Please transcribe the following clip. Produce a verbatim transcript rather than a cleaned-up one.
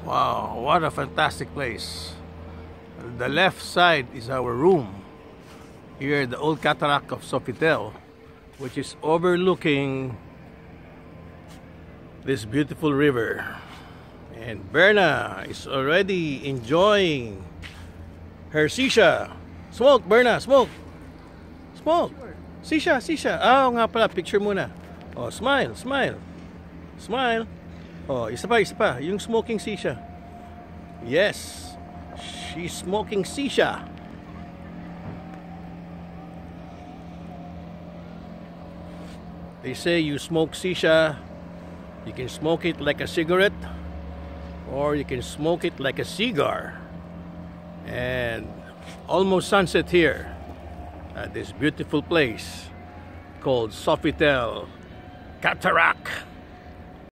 Wow, what a fantastic place. The left side is our room. Here, the old cataract of Sofitel, which is overlooking this beautiful river. And Berna is already enjoying her sisha. Smoke, Berna, smoke. Smoke. Sisha, sisha. Ah, oh, nga pala, picture muna. Oh, smile, smile. Smile. Oh, isa pa, isa pa. Yung smoking sisha. Yes. She's smoking sisha. They say you smoke sisha, you can smoke it like a cigarette, or you can smoke it like a cigar. And almost sunset here at this beautiful place called Sofitel Cataract.